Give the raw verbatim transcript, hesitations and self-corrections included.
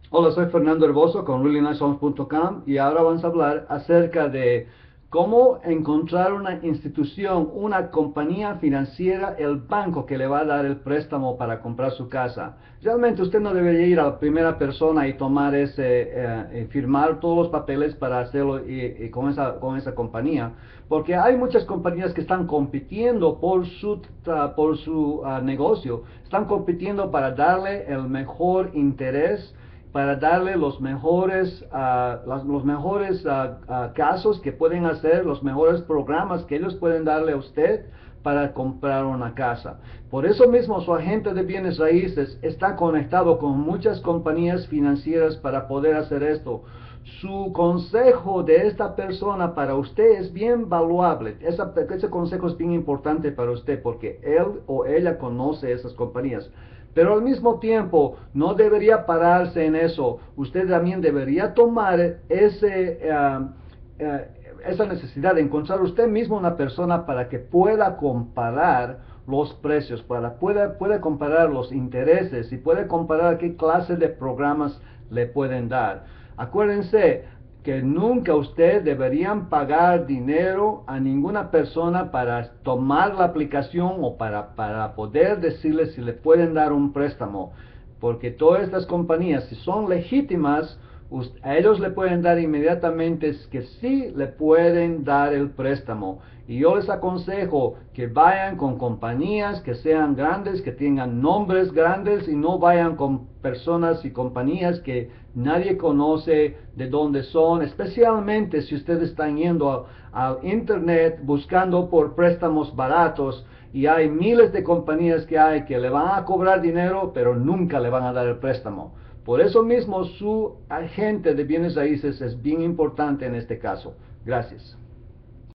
Hola, soy Fernando Herboso con really nice homes punto com y ahora vamos a hablar acerca de cómo encontrar una institución, una compañía financiera, el banco que le va a dar el préstamo para comprar su casa. Realmente usted no debería ir a la primera persona y tomar ese, eh, y firmar todos los papeles para hacerlo y, y con, esa, con esa compañía, porque hay muchas compañías que están compitiendo por su, por su uh, negocio, están compitiendo para darle el mejor interés, para darle los mejores, uh, las, los mejores uh, uh, casos que pueden hacer, los mejores programas que ellos pueden darle a usted para comprar una casa. Por eso mismo su agente de bienes raíces está conectado con muchas compañías financieras para poder hacer esto. Su consejo de esta persona para usted es bien valuable. Esa, ese consejo es bien importante para usted porque él o ella conoce esas compañías. Pero al mismo tiempo, no debería pararse en eso. Usted también debería tomar ese, uh, uh, esa necesidad de encontrar usted mismo una persona para que pueda comparar los precios, para pueda, pueda comparar los intereses y pueda comparar qué clase de programas le pueden dar. Acuérdense que nunca usted deberían pagar dinero a ninguna persona para tomar la aplicación o para, para poder decirle si le pueden dar un préstamo. Porque todas estas compañías, si son legítimas, a ellos le pueden dar inmediatamente que sí le pueden dar el préstamo. Y yo les aconsejo que vayan con compañías que sean grandes, que tengan nombres grandes y no vayan con personas y compañías que nadie conoce de dónde son, especialmente si ustedes están yendo al internet buscando por préstamos baratos y hay miles de compañías que hay que le van a cobrar dinero pero nunca le van a dar el préstamo. Por eso mismo su agente de bienes raíces es bien importante en este caso. Gracias.